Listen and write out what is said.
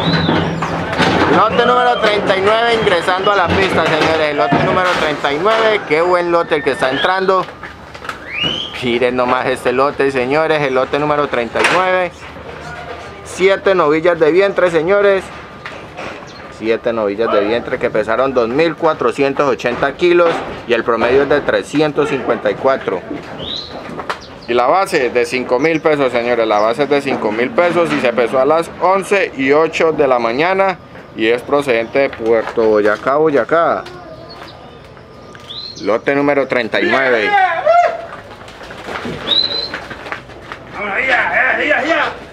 Lote número 39 ingresando a la pista, señores. El lote número 39, qué buen lote el que está entrando. Miren nomás este lote, señores. El lote número 39. 7 novillas de vientre, señores. 7 novillas de vientre que pesaron 2.480 kilos y el promedio es de 354. Y la base de 5.000 pesos, señores. La base es de 5.000 pesos y se pesó a las 11:08 de la mañana y es procedente de Puerto Boyacá, Boyacá. Lote número 39. Vamos, ya.